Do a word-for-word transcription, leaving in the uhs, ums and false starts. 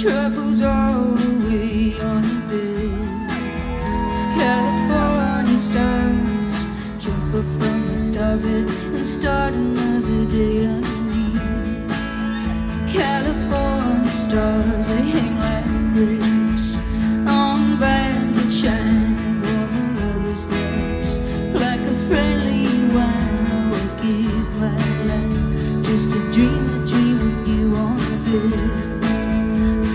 troubles all away on a bed of California stars. Jump up from the starbed and start another day underneath California stars. They hang like great